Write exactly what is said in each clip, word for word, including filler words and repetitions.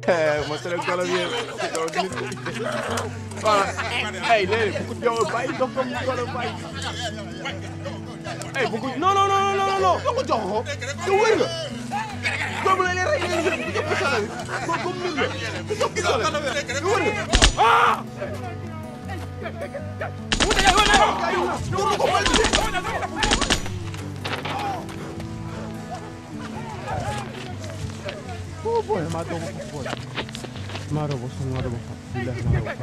Mostra el color bien. Hey, léegi bu ko jaww bàyyi dox ko mu color bàyyi. Hey, bu ko non non non non non non ko jox ko. Te wër nga. Doomu la rey leen bu jox ko sala bi. Ko ko mu la. Bu jox ko sala bi. Te wër nga. Ah! Mu ta yow na. Ko ko bal bi. Oh boy, ma dogo ko boy. Ma robo, ma robo. Billahi ma robo.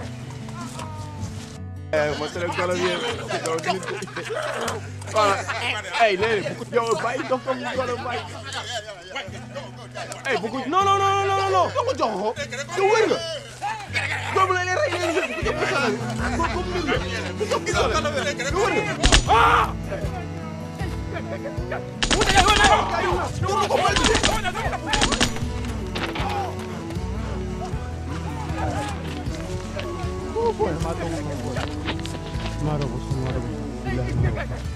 Eh, mostra el color bien. Hey, léegi bu ko jaww bàyyi dox ko mu color bàyyi. Hey, bu ko non non non non non ko jox ko. Te wër nga. Doomu la rey leen bu jox ko sala bi. Ko ko mu la. Bu jox ko sala bi. Te wër nga. Ah! Mu ta yow na. Ko bal bi. Oh boy, ma dogo ko boy. Ma robo, ma robo. Billahi ma robo.